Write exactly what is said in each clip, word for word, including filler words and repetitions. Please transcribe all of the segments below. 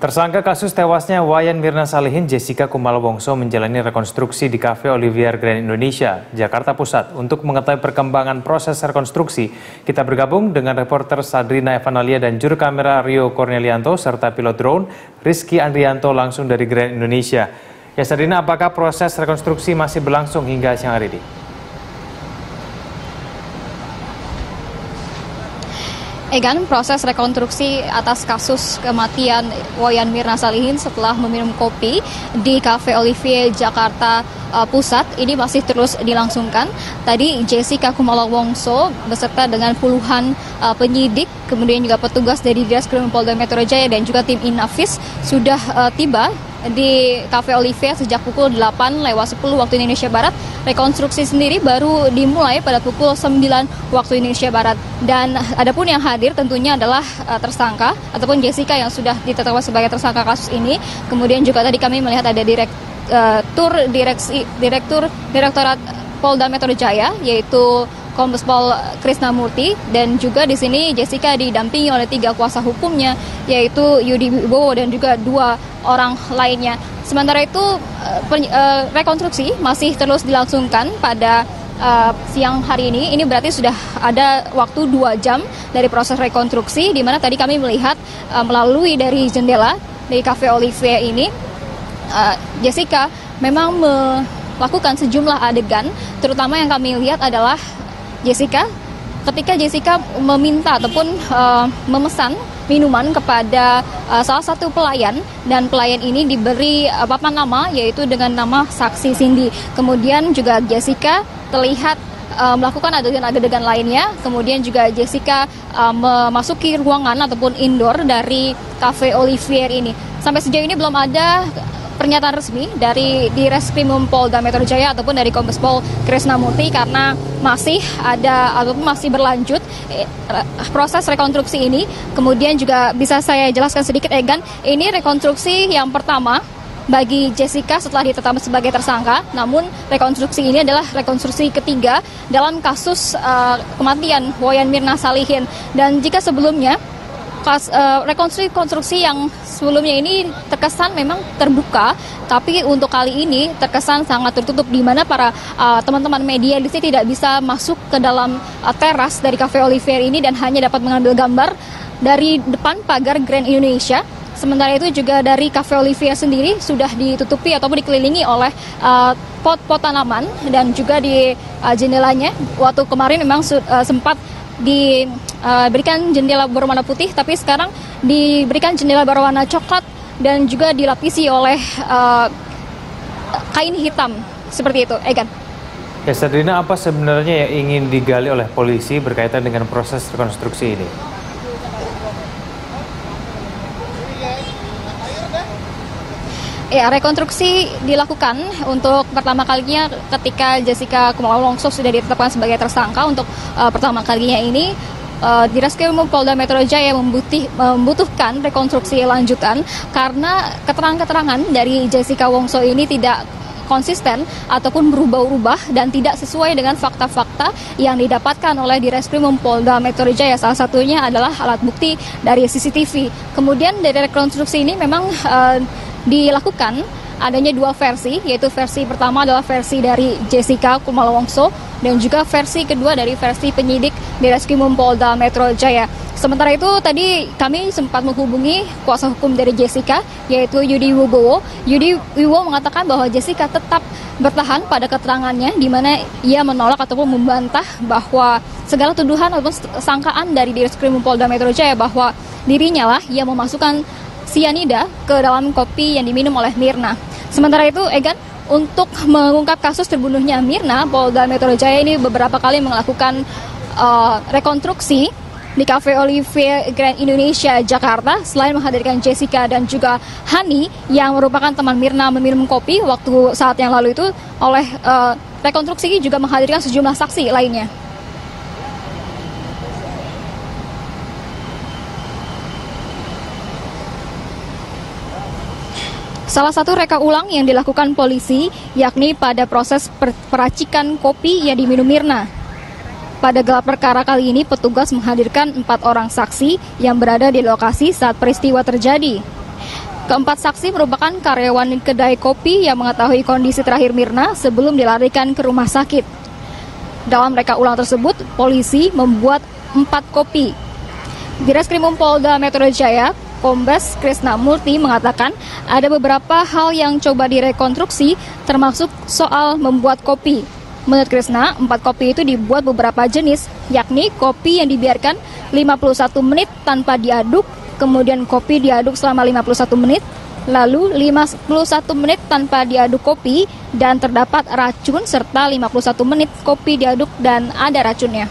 Tersangka kasus tewasnya Wayan Mirna Salihin, Jessica Kumala Wongso menjalani rekonstruksi di Cafe Olivier Grand Indonesia, Jakarta Pusat. Untuk mengetahui perkembangan proses rekonstruksi, kita bergabung dengan reporter Sadrina Evanalia dan juru kamera Rio Cornelianto serta pilot drone Rizky Andrianto langsung dari Grand Indonesia. Ya Sadrina, apakah proses rekonstruksi masih berlangsung hingga siang hari ini? Egan, proses rekonstruksi atas kasus kematian Wayan Mirna Salihin setelah meminum kopi di Cafe Olivier Jakarta uh, Pusat ini masih terus dilangsungkan. Tadi Jessica Kumala Wongso beserta dengan puluhan uh, penyidik, kemudian juga petugas dari Ditreskrim Polda Metro Jaya dan juga tim Inafis sudah uh, tiba di Cafe Olivier sejak pukul delapan lewat sepuluh waktu Indonesia Barat. Rekonstruksi sendiri baru dimulai pada pukul sembilan waktu Indonesia Barat. Dan adapun yang hadir tentunya adalah uh, tersangka ataupun Jessica yang sudah ditetapkan sebagai tersangka kasus ini. Kemudian juga tadi kami melihat ada direktur uh, direksi direktur Direktorat Polda Metro Jaya yaitu Kombes Pol Krisnamurti, dan juga di sini Jessica didampingi oleh tiga kuasa hukumnya yaitu Yudi Wibowo dan juga dua orang lainnya. Sementara itu rekonstruksi masih terus dilangsungkan pada uh, siang hari ini. Ini berarti sudah ada waktu dua jam dari proses rekonstruksi, di mana tadi kami melihat uh, melalui dari jendela di Cafe Olivier ini uh, Jessica memang melakukan sejumlah adegan, terutama yang kami lihat adalah Jessica, ketika Jessica meminta ataupun uh, memesan minuman kepada uh, salah satu pelayan, dan pelayan ini diberi uh, papan nama yaitu dengan nama Saksi Cindy. Kemudian juga Jessica terlihat uh, melakukan adegan-adegan lainnya. Kemudian juga Jessica uh, memasuki ruangan ataupun indoor dari Cafe Olivier ini. Sampai sejauh ini belum ada pernyataan resmi dari Ditreskrim Polda Metro Jaya ataupun dari Kombes Pol Krisnamurti karena masih ada ataupun masih berlanjut eh, proses rekonstruksi ini. Kemudian juga bisa saya jelaskan sedikit, Egan, ini rekonstruksi yang pertama bagi Jessica setelah ditetapkan sebagai tersangka. Namun rekonstruksi ini adalah rekonstruksi ketiga dalam kasus uh, kematian Wayan Mirna Salihin. Dan jika sebelumnya Kas, uh, rekonstruksi konstruksi yang sebelumnya ini terkesan memang terbuka, tapi untuk kali ini terkesan sangat tertutup, di mana para uh, teman-teman media di sini tidak bisa masuk ke dalam uh, teras dari Cafe Olivier ini dan hanya dapat mengambil gambar dari depan pagar Grand Indonesia. Sementara itu juga dari Cafe Olivier sendiri sudah ditutupi ataupun dikelilingi oleh uh, pot-pot tanaman, dan juga di uh, jendelanya waktu kemarin memang uh, sempat diberikan jendela berwarna putih, tapi sekarang diberikan jendela berwarna coklat dan juga dilapisi oleh uh, kain hitam seperti itu, Egan. Ya, Sadrina, apa sebenarnya yang ingin digali oleh polisi berkaitan dengan proses rekonstruksi ini? Ya, rekonstruksi dilakukan untuk pertama kalinya ketika Jessica Kumala Wongso sudah ditetapkan sebagai tersangka. Untuk uh, pertama kalinya ini uh, Ditreskrim Polda Metro Jaya membutuh, membutuhkan rekonstruksi lanjutan karena keterangan-keterangan dari Jessica Wongso ini tidak konsisten ataupun berubah-ubah dan tidak sesuai dengan fakta-fakta yang didapatkan oleh Ditreskrim Polda Metro Jaya. Salah satunya adalah alat bukti dari C C T V. Kemudian dari rekonstruksi ini memang uh, dilakukan adanya dua versi, yaitu versi pertama adalah versi dari Jessica Kumala Wongso dan juga versi kedua dari versi penyidik Ditreskrim Polda Metro Jaya. Sementara itu tadi kami sempat menghubungi kuasa hukum dari Jessica yaitu Yudi Wibowo. Yudi Wibowo mengatakan bahwa Jessica tetap bertahan pada keterangannya, di mana ia menolak ataupun membantah bahwa segala tuduhan ataupun sangkaan dari Ditreskrim Polda Metro Jaya bahwa dirinya lah yang memasukkan sianida ke dalam kopi yang diminum oleh Mirna. Sementara itu, Egan, untuk mengungkap kasus terbunuhnya Mirna, Polda Metro Jaya ini beberapa kali melakukan uh, rekonstruksi di Cafe Olivier Grand Indonesia Jakarta. Selain menghadirkan Jessica dan juga Hani yang merupakan teman Mirna meminum kopi waktu saat yang lalu itu, oleh uh, rekonstruksi juga menghadirkan sejumlah saksi lainnya. Salah satu reka ulang yang dilakukan polisi yakni pada proses per peracikan kopi yang diminum Mirna. Pada gelar perkara kali ini petugas menghadirkan empat orang saksi yang berada di lokasi saat peristiwa terjadi. Keempat saksi merupakan karyawan kedai kopi yang mengetahui kondisi terakhir Mirna sebelum dilarikan ke rumah sakit. Dalam reka ulang tersebut, polisi membuat empat kopi. Direskrim Polda Metro Jaya, Kombes Krisna Murti mengatakan ada beberapa hal yang coba direkonstruksi, termasuk soal membuat kopi. Menurut Krisna, empat kopi itu dibuat beberapa jenis, yakni kopi yang dibiarkan lima puluh satu menit tanpa diaduk, kemudian kopi diaduk selama lima puluh satu menit, lalu lima puluh satu menit tanpa diaduk kopi, dan terdapat racun, serta lima puluh satu menit kopi diaduk dan ada racunnya.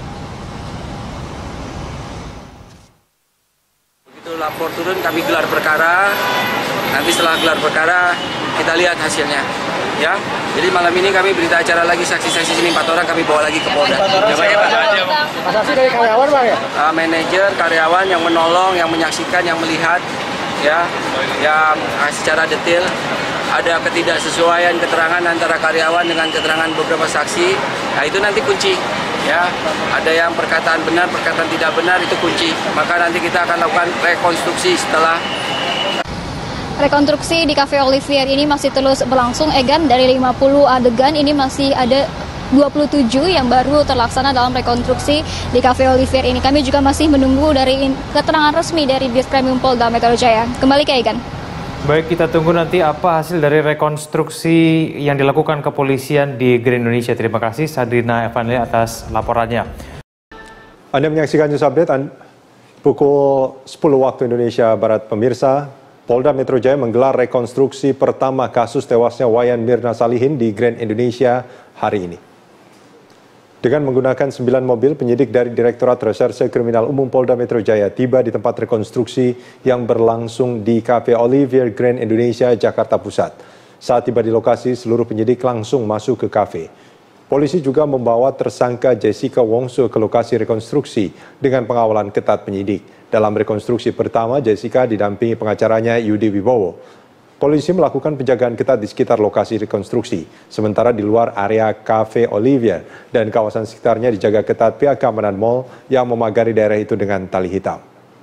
Begitu lapor turun, kami gelar perkara, nanti setelah gelar perkara, kita lihat hasilnya. Ya, jadi malam ini kami berita acara lagi, saksi-saksi sini empat orang kami bawa lagi ke Polda. Saksi dari karyawan, Pak, ya? Uh, manajer, karyawan yang menolong, yang menyaksikan, yang melihat, ya, yang uh, secara detail ada ketidaksesuaian keterangan antara karyawan dengan keterangan beberapa saksi. Nah, itu nanti kunci. Ya, ada yang perkataan benar, perkataan tidak benar, itu kunci. Maka nanti kita akan lakukan rekonstruksi setelah. Rekonstruksi di Cafe Olivier ini masih terus berlangsung, Egan. Dari lima puluh adegan ini masih ada dua puluh tujuh yang baru terlaksana dalam rekonstruksi di Cafe Olivier ini. Kami juga masih menunggu dari keterangan resmi dari Diskrimum Polda Metro Jaya. Kembali ke Egan. Baik, kita tunggu nanti apa hasil dari rekonstruksi yang dilakukan kepolisian di Grand Indonesia. Terima kasih Sadrina Evangelia atas laporannya. Anda menyaksikan News Update pukul sepuluh waktu Indonesia Barat, pemirsa. Polda Metro Jaya menggelar rekonstruksi pertama kasus tewasnya Wayan Mirna Salihin di Grand Indonesia hari ini. Dengan menggunakan sembilan mobil, penyidik dari Direktorat Reserse Kriminal Umum Polda Metro Jaya tiba di tempat rekonstruksi yang berlangsung di Cafe Olivier Grand Indonesia, Jakarta Pusat. Saat tiba di lokasi, seluruh penyidik langsung masuk ke kafe. Polisi juga membawa tersangka Jessica Wongso ke lokasi rekonstruksi dengan pengawalan ketat penyidik. Dalam rekonstruksi pertama, Jessica didampingi pengacaranya Yudi Wibowo. Polisi melakukan penjagaan ketat di sekitar lokasi rekonstruksi, sementara di luar area Cafe Olivier dan kawasan sekitarnya dijaga ketat pihak keamanan mal yang memagari daerah itu dengan tali hitam.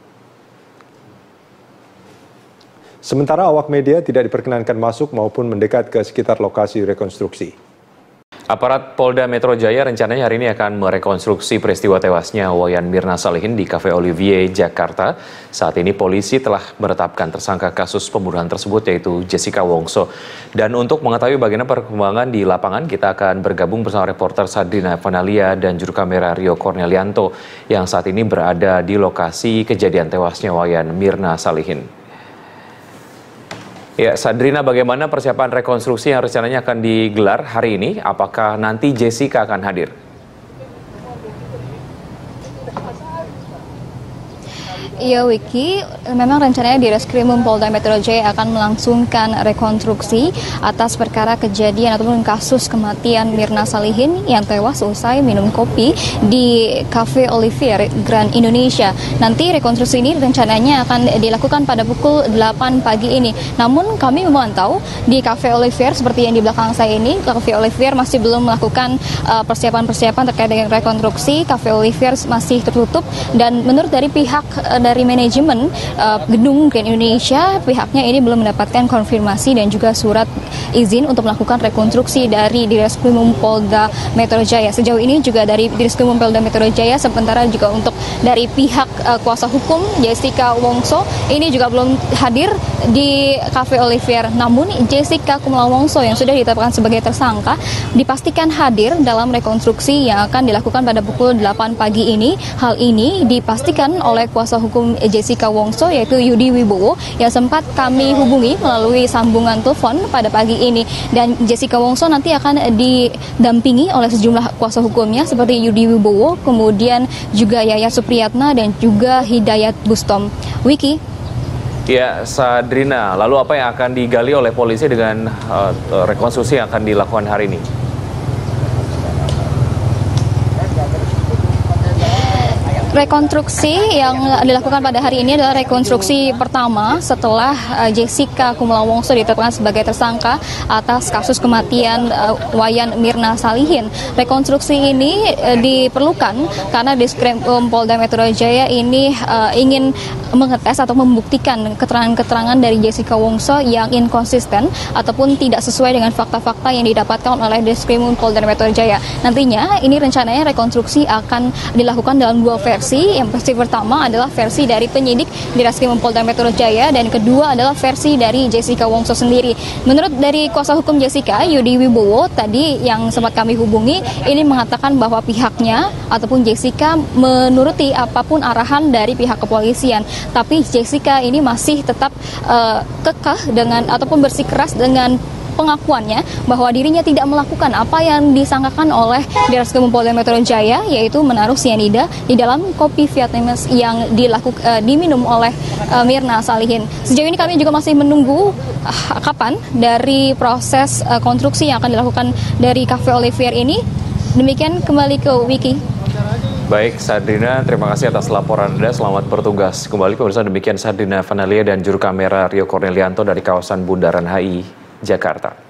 Sementara awak media tidak diperkenankan masuk maupun mendekat ke sekitar lokasi rekonstruksi. Aparat Polda Metro Jaya rencananya hari ini akan merekonstruksi peristiwa tewasnya Wayan Mirna Salihin di Cafe Olivier, Jakarta. Saat ini polisi telah menetapkan tersangka kasus pembunuhan tersebut, yaitu Jessica Wongso. Dan untuk mengetahui bagaimana perkembangan di lapangan, kita akan bergabung bersama reporter Sadrina Evangelia dan juru kamera Rio Cornelianto yang saat ini berada di lokasi kejadian tewasnya Wayan Mirna Salihin. Ya, Sadrina, bagaimana persiapan rekonstruksi yang rencananya akan digelar hari ini? Apakah nanti Jessica akan hadir? Iya, Wiki, memang rencananya di Reskrimum Polda Metro Jaya akan melangsungkan rekonstruksi atas perkara kejadian ataupun kasus kematian Mirna Salihin yang tewas usai minum kopi di Cafe Olivier Grand Indonesia. Nanti rekonstruksi ini rencananya akan dilakukan pada pukul delapan pagi ini. Namun kami memantau di Cafe Olivier seperti yang di belakang saya ini, Cafe Olivier masih belum melakukan persiapan-persiapan uh, terkait dengan rekonstruksi. Cafe Olivier masih tertutup, dan menurut dari pihak uh, dari manajemen uh, gedung Grand Indonesia, pihaknya ini belum mendapatkan konfirmasi dan juga surat izin untuk melakukan rekonstruksi dari Direskrimum Polda Metro Jaya. Sejauh ini juga dari Direskrimum Polda Metro Jaya, sementara juga untuk dari pihak uh, kuasa hukum Jessica Wongso ini juga belum hadir di Cafe Olivier. Namun Jessica Kumala Wongso yang sudah ditetapkan sebagai tersangka dipastikan hadir dalam rekonstruksi yang akan dilakukan pada pukul delapan pagi ini. Hal ini dipastikan oleh kuasa hukum Jessica Wongso, yaitu Yudi Wibowo, yang sempat kami hubungi melalui sambungan telepon pada pagi ini. Dan Jessica Wongso nanti akan didampingi oleh sejumlah kuasa hukumnya seperti Yudi Wibowo, kemudian juga Yayat Supriyatna dan juga Hidayat Bustom. Wiki. Ya, Sadrina, lalu apa yang akan digali oleh polisi dengan uh, rekonstruksi yang akan dilakukan hari ini? Rekonstruksi yang dilakukan pada hari ini adalah rekonstruksi pertama setelah uh, Jessica Kumala Wongso ditetapkan sebagai tersangka atas kasus kematian uh, Wayan Mirna Salihin. Rekonstruksi ini uh, diperlukan karena Diskrimum Polda Metro Jaya ini uh, ingin mengetes atau membuktikan keterangan-keterangan dari Jessica Wongso yang inkonsisten ataupun tidak sesuai dengan fakta-fakta yang didapatkan oleh Diskrimum Polda Metro Jaya. Nantinya ini rencananya rekonstruksi akan dilakukan dalam dua versi. Yang versi pertama adalah versi dari penyidik di Diskrimum Polda Metro Jaya dan kedua adalah versi dari Jessica Wongso sendiri. Menurut dari kuasa hukum Jessica, Yudi Wibowo, tadi yang sempat kami hubungi, ini mengatakan bahwa pihaknya ataupun Jessica menuruti apapun arahan dari pihak kepolisian. Tapi Jessica ini masih tetap uh, kekeh dengan ataupun bersikeras dengan pengakuannya bahwa dirinya tidak melakukan apa yang disangkakan oleh Diskrimum Polda Metro Jaya, yaitu menaruh sianida di dalam kopi Vietnamese yang dilakukan uh, diminum oleh uh, Mirna Salihin. Sejauh ini kami juga masih menunggu uh, kapan dari proses uh, konstruksi yang akan dilakukan dari Cafe Olivier ini. Demikian, kembali ke Wiki. Baik, Sardina, terima kasih atas laporan Anda. Selamat bertugas kembali. Pemirsa, demikian Sardina Vanalia dan juru kamera Rio Cornelianto dari kawasan Bundaran H I Jakarta.